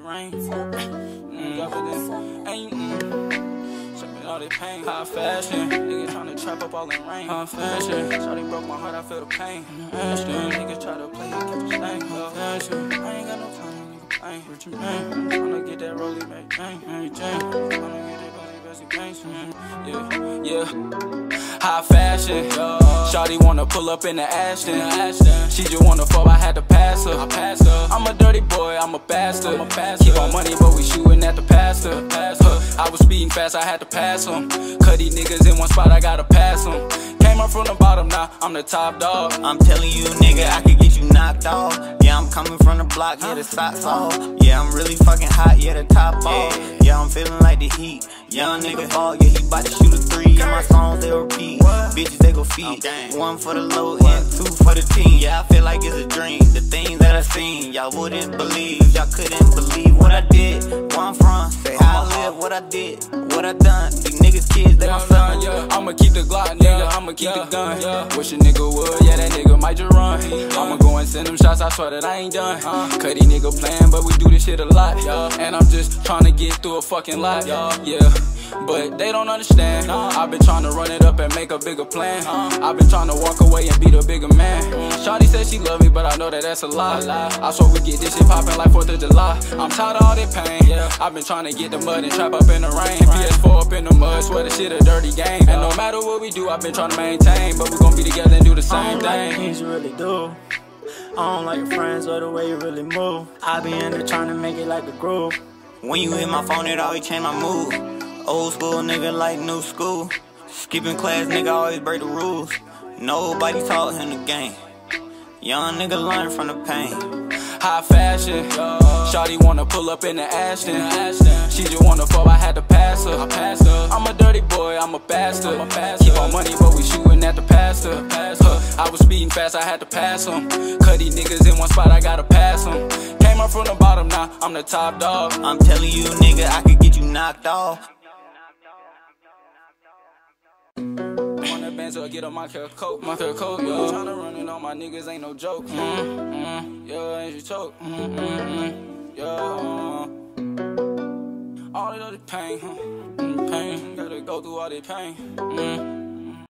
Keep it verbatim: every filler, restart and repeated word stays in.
rain. Mm, government ain't mm. Shipping all the pain. High fashion, niggas tryna trap up all in rain. High fashion, shawty broke my heart, I feel the pain. Ashton, niggas try to play and catch a stain. High fashion, I ain't got no time, nigga playing. Rich and bang, I'm tryna get that rollie back, bang, Mary Jane. Tryna get that rollie Bessie Banks, yeah, yeah. High fashion, shawty wanna pull up in the Ashton. She just wanna fall, I had to pass her. I passed her. I'm a dirty boy, I'm a bastard. I'm a bastard. Keep on money, but we shooting at the pastor. I was speeding fast, I had to pass him. Cut these niggas in one spot, I gotta pass them. Came up from the bottom, now I'm the top dog. I'm telling you, nigga, I could get you knocked off. Yeah, I'm coming from the block, yeah, the socks off. Yeah, I'm really fucking hot, yeah, the top off. Yeah, I'm feeling like the heat. Young nigga ball, yeah, he bout to shoot a three. And my songs, they repeat. Bitches, they go feed. One for the low and two for the team. Yeah, I feel like it's a dream. The things that I seen, y'all wouldn't believe. Y'all couldn't believe what I did. Where I'm from, say how I live, what I did, what I done. These niggas kids, they my son. Yeah, I'ma keep the Glock, nigga, I'ma keep the gun. Wish a nigga would, yeah, that nigga might just run. I'ma go and send them shots, I swear that I ain't done. Cut these nigga playing, but we do this shit a lot. And I'm just trying to get through a fucking lot. Yeah, but they don't understand. I've been trying to run it up and make a bigger plan. I've been trying to walk away and be the bigger man. Shawty said she love me, but I know that that's a lie. I swear we get this shit poppin' like fourth of July. I'm tired of all that pain. I've been trying to get the mud and trap up in the rain. P S four up in the mud, swear the shit a dirty game. And no matter what we do, I've been trying to maintain. But we gon' be together and do the same thing. I don't like the things you really do. I don't like your friends or the way you really move. I be in there trying to make it like the groove. When you hit my phone, it always change my mood. Old school nigga like new school. Skipping class, nigga always break the rules. Nobody taught him the game. Young nigga learn from the pain. High fashion, shawty wanna pull up in the Ashton. She just wanna fall, I had to pass her. I passed her. I'm a dirty boy, I'm a bastard. Keep on money, but we shooting at the pastor. I was speeding fast, I had to pass him. Cut these niggas in one spot, I gotta pass them. Came up from the bottom, now I'm the top dog. I'm telling you, nigga, I could get you knocked off. So I get on my care coat, my care coat, yo. Tryna run it on my niggas ain't no joke. Mm, mm, yo, ain't you choke? Mm, mm, mm, yo. All of the pain, mm, pain. Gotta go through all the pain. Mm.